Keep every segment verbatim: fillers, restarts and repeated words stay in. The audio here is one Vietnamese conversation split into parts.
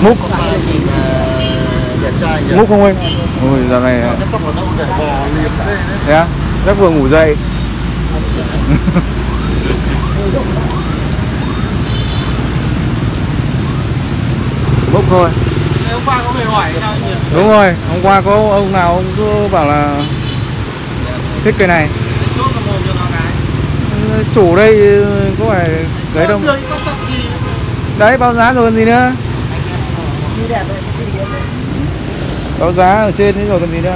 Múc. Đẹp trai nhỉ? Múc không anh? Ôi giờ này cái tóc của nó để bò liềm đây đấy. thế á? Chắc vừa ngủ dậy. Múc thôi. Hôm qua có người hỏi sao nhỉ? Đúng rồi, hôm qua có ông nào ông cứ bảo là thích cái này. Chủ đây có phải đấy đâu. Đấy báo giá rồi còn gì nữa. Báo giá ở trên thế rồi còn gì nữa.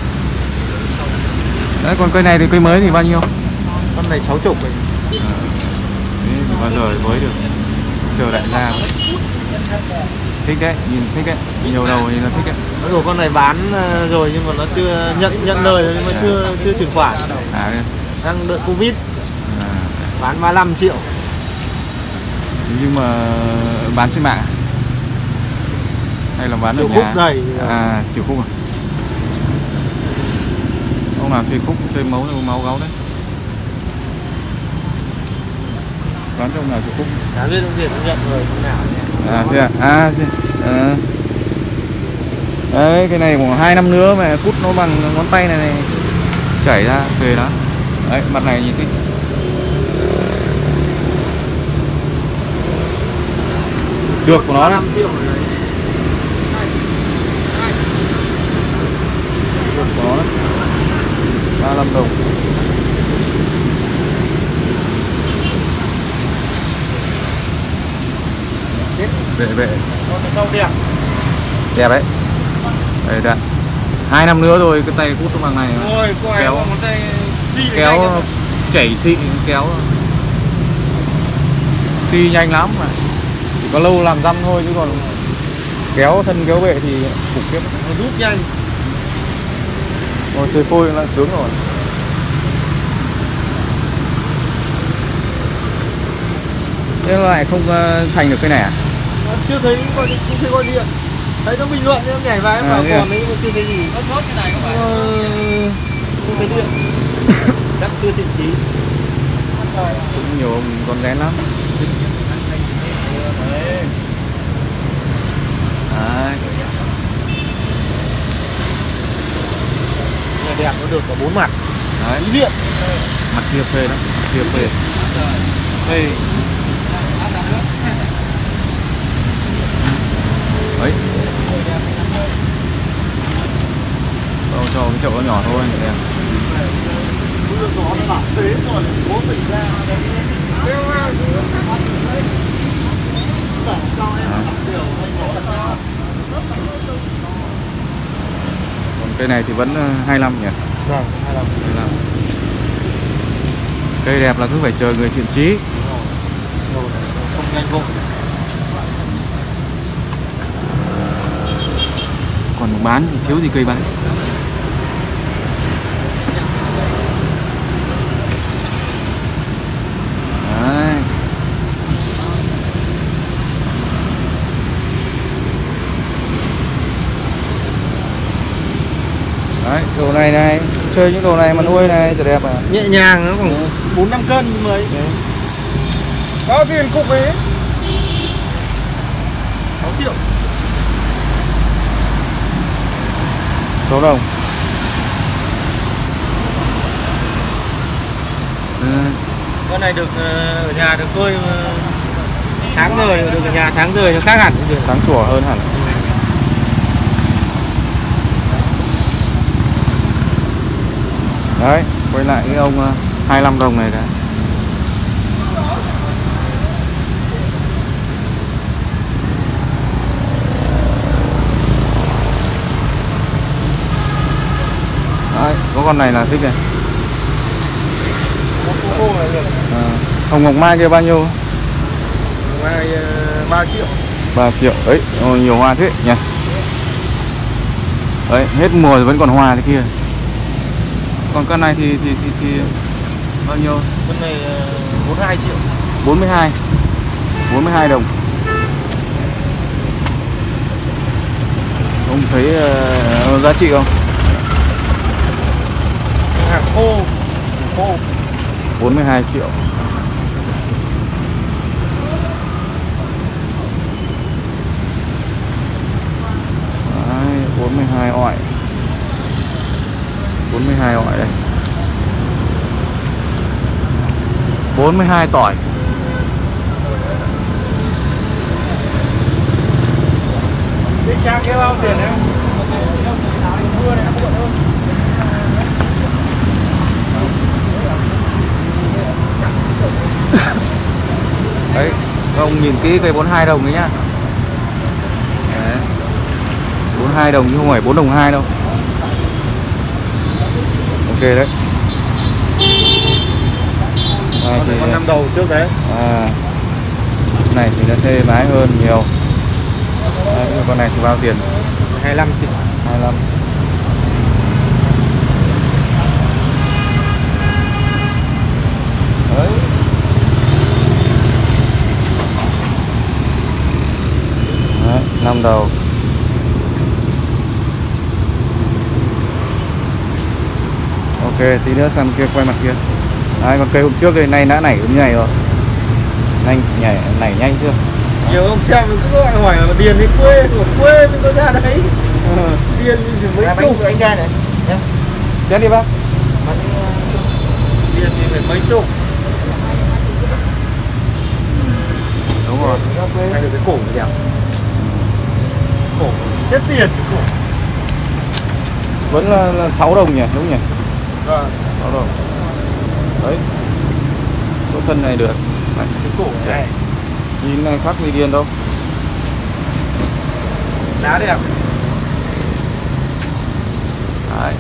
Đấy còn cây này thì cây mới thì bao nhiêu? Con này sáu chục rồi. À, thì bao giờ mới được. Chờ đại gia. Thích đấy, nhìn thích đấy, nhiều đầu thì nó thích đấy. Rồi con này bán rồi nhưng mà nó chưa nhận nhận lời nhưng mà à. chưa chưa chuyển khoản. À, đang đợi Covid. À. Bán ba mươi lăm triệu. Nhưng mà bán trên mạng hay là bán ở chịu nhà? Khúc này. À, chịu khúc à? Ông nào chơi khúc chơi máu máu gấu đấy. Bán cho ông nào chịu khúc? Chả biết ông Việt ông nhận rồi con nào nhỉ? À thế à? À, à. Đấy cái này khoảng hai năm nữa mà cút nó bằng ngón tay này này chảy ra về đó. Đấy mặt này nhìn thích. Được của nó năm triệu rồi. Được của nó ba mươi lăm đồng. Vệ vệ. Con sau đẹp. Đẹp đấy. Đây đã. Hai năm nữa rồi cái tay cút bằng này. Ôi, kéo ngón tay kéo chảy xị kéo xi nhanh lắm mà. Chỉ có lâu làm răm thôi chứ còn kéo thân kéo vệ thì khủng khiếp. Nó rút nhanh. Ngồi chơi phôi là sướng rồi. Thế lại không thành được cái này à? Chưa thấy gọi điện, chưa thấy gọi điện. Thấy nó bình luận em nhảy vào em bảo còn đấy mà chưa thấy gì. Nó rốt cái này có phải không thấy điện. Chắc chưa thiện chí. Cũng nhiều con rén lắm. Đấy. Đấy. Đẹp nó được có bốn mặt. Đấy. Ý diện. Mặt kia phê lắm, mặt kia phê. Phê. Đấy. Đâu cho cái chậu nó nhỏ thôi. Đẹp. Còn cây này thì vẫn hai mươi lăm nhỉ? Vâng, hai mươi lăm. Cây đẹp là cứ phải chờ người thiện chí. Không nhanh vội. Còn bán thì thiếu gì cây bán. Đấy. Đấy, đồ này này, chơi những đồ này mà nuôi này chả đẹp à. Nhẹ nhàng nó khoảng bốn năm cân mới. Bao tiền cục ấy? sáu triệu. Số đồng. Ừ. Con này được ở nhà được tôi tháng rồi, được ở nhà tháng rồi nó khác hẳn. Sáng sủa hơn hẳn. Đấy, quay lại cái ông hai mươi lăm đồng này đã. Đấy, có con này là thích này. À, hồng ngọc mai kia bao nhiêu? Mai ba triệu. ba triệu. Đấy, nhiều hoa thế nhỉ. Đấy, hết mùa rồi vẫn còn hoa thế kia. Còn con này thì thì thì, thì bao nhiêu? Con này bốn mươi hai triệu. bốn mươi hai. bốn mươi hai đồng. Ông thấy uh, giá trị không? Hàng khô. Khô. bốn mươi hai triệu. bốn mươi hai tỏi. Cái trang kia bao tiền em? Mưa này em không. Đấy, các ông nhìn kỹ cây bốn mươi hai đồng đấy nhá. Đấy. bốn mươi hai đồng chứ không phải bốn đồng hai đâu. Ok đấy. À, thì con năm đầu trước đấy. À, này thì nó sẽ lái hơn nhiều. Đấy, con này thì bao tiền? hai mươi lăm triệu. hai mươi lăm. Đấy. Đấy, năm đầu. Ok, tí nữa sang kia quay mặt kia. Đấy, còn cây hôm trước đây nay đã nảy như này rồi. Nhanh nhảy nảy nhanh chưa? Nhiều ông xem mình cứ gọi hỏi là điền đến quê, của quê mình có ra đấy. Ờ, điền thì mấy chục anh ra này. Chén đi bác. Điền thì phải mấy chục. Đúng rồi. Hay được cái cổ này đẹp. Cổ chết tiền cái cổ. Vẫn là, là sáu đồng nhỉ, đúng nhỉ? Vâng. sáu đồng. Đấy. Số thân này được. Đấy. Cái cổ này. Nhìn này khác gì điền đâu. Đá đẹp. Đấy.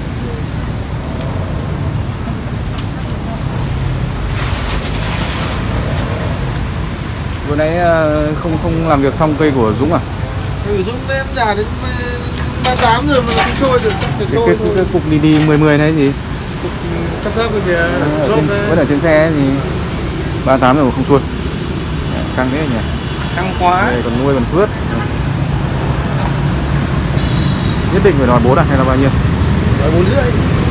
Vừa nãy không không làm việc xong cây của Dũng à? Ừ, Dũng em giả đến ba mươi tám rồi mà không trôi được. Cái, cái, cái, cái cục đi đi mười mười này gì? Cục cắt thấp rồi kìa. Vẫn ở trên xe thì ba mươi tám rồi mà không xuôi. Căng thế nhỉ? Căng quá. Đây còn nuôi còn phướt. Nhất định phải đòn bốn à hay là bao nhiêu? Đòi bốn rưỡi.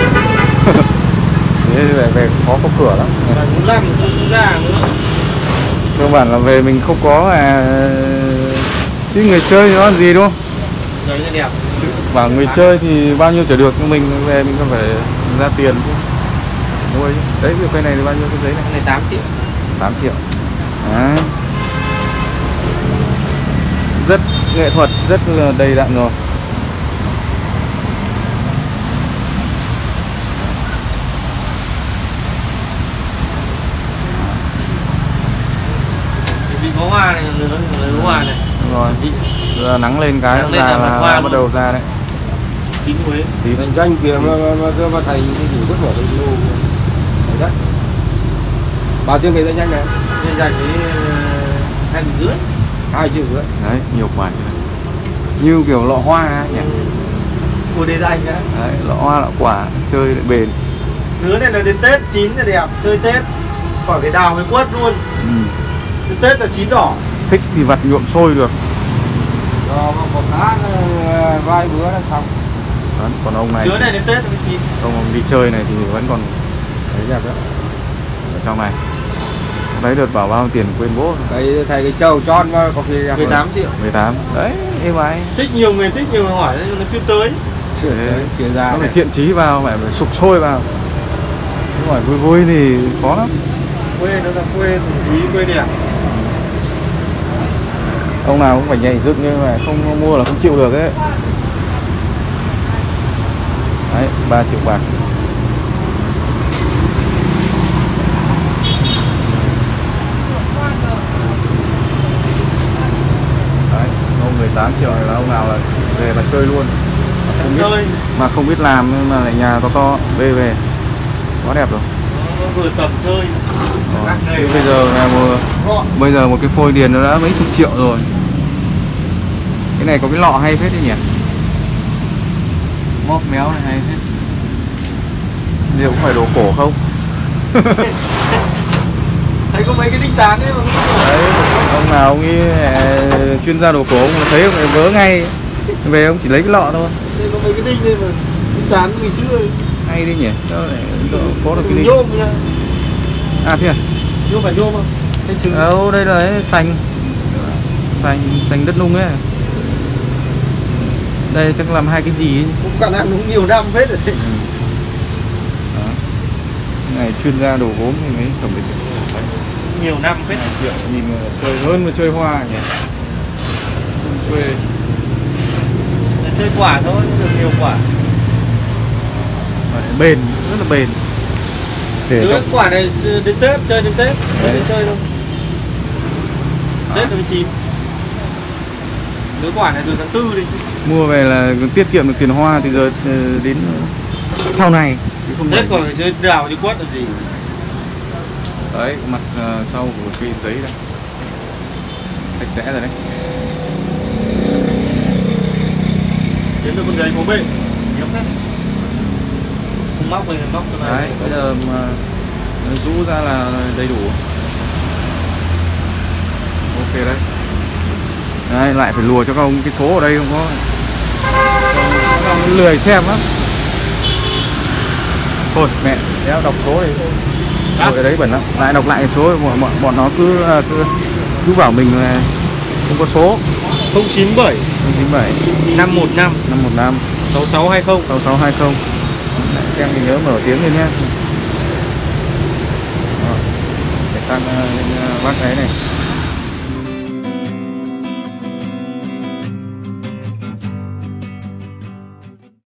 Thế về, về khó có cửa lắm. Đòi bốn lăm không ra nữa. Cơ bản là về mình không có à... chứ người chơi thì nó làm gì đúng không? Rồi như đẹp. Bảo người chơi thì bao nhiêu trả được, nhưng mình về mình không phải ra tiền chứ. Nuôi chứ. Đấy, cái cây này thì bao nhiêu cái giấy này? Cái này tám triệu. tám triệu. Đấy. Rất nghệ thuật, rất là đầy đặn rồi. Bị có hoa này, người nó hoa này. Đúng rồi. Giờ nắng lên cái nắng lên ra là là, hoa là bắt đầu ra đấy. Kín Huế. Tí thành danh kìa mà mà mà, mà thầy cái gì vứt bỏ cái lô đấy đấy. Bao tiêu về danh nhanh này. Danh danh cái hai triệu rưỡi. Hai triệu rưỡi. Đấy, nhiều quả như này. Như kiểu lọ hoa nhỉ. Của đề danh đấy. Đấy, lọ hoa lọ quả chơi lại bền. Nứa này là đến Tết chín là đẹp, chơi Tết. Khỏi phải đào với quất luôn. Ừ. Đến Tết là chín đỏ. Thích thì vặt nhuộm sôi được. Rồi một lá vài bữa là xong. Đấy, còn ông này, Nứa này đến Tết là mới chín. ông, ông đi chơi này thì vẫn còn thấy đẹp đó. Ở trong này. Đấy đợt bảo bao tiền quên bố. Cái thầy cái trâu tròn có khi mười tám triệu. mười tám. Đấy, êm ái. Thích nhiều người thích nhiều người hỏi nhưng nó chưa tới. Chưa tới. Kia ra. Nó phải thiện chí vào, phải, phải sục sôi vào. Chứ hỏi vui vui thì khó lắm. Quê nó là quê quý quê đẹp. Ông nào cũng phải nhảy dựng nhưng mà không mua là không chịu được ấy. Đấy, ba triệu bạc. Đấy, ông mười tám triệu này là ông nào là về là chơi luôn. Mà không biết, chơi. mà không biết làm nhưng mà lại nhà to to, về về. Quá đẹp rồi. Vừa tầm chơi. Chứ bây giờ là một, bây giờ một cái phôi điền nó đã mấy chục triệu rồi. Cái này có cái lọ hay phết đấy nhỉ? Móc méo này hay phết. Liệu có phải đồ cổ không? Thấy có mấy cái đinh tán đấy mà không có. Đấy, ông nào ông ấy chuyên gia đồ cổ, ông thấy ông ấy vớ ngay. Về ông chỉ lấy cái lọ thôi. Đây có mấy cái đinh đây mà đinh tán ngày xưa. Hay đấy nhỉ? Đó này, có được cái đinh. Nhôm nha. À thế à? Nhôm phải nhôm không? Hay sừng? Đâu, đây là cái sành. Sành, sành đất nung ấy. Đây chắc làm hai cái gì ấy. Cũng khả năng đúng nhiều năm phết rồi đấy. Ừ. Đó. Cái này chuyên gia đồ gốm thì mới tổng được. nhiều năm phết. hai triệu nhìn chơi hơn mà chơi hoa nhỉ. Chơi chơi quả thôi, không được nhiều quả. Đấy, bền, rất là bền. Để Đưa quả này đến Tết, chơi đến Tết, đến chơi thôi. Tết nó mới chín. Đứa quả này từ tháng tư đi. Mua về là tiết kiệm được tiền hoa thì giờ đến sau này. Không Tết còn phải chơi đào như quất là gì. Đấy, mặt sau của cái giấy đây. Sạch sẽ rồi đấy. Kiếm được con giấy có bể. Hiếm đấy. Không móc mình móc cái này. Đấy, bây giờ mà rũ ra là đầy đủ. Ok đấy. Đấy, lại phải lùa cho các ông cái số ở đây không có. Các ông lười xem lắm. Thôi mẹ, đéo đọc số này. Rồi ở đấy bẩn lắm. Lại đọc lại cái số bọn, bọn, bọn nó cứ, cứ cứ bảo mình là không có số. không chín bảy không chín bảy năm một năm năm một năm sáu sáu hai không sáu sáu hai không. Lại xem thì nhớ mở tiếng lên nhé. Để sang uh, bác ấy này.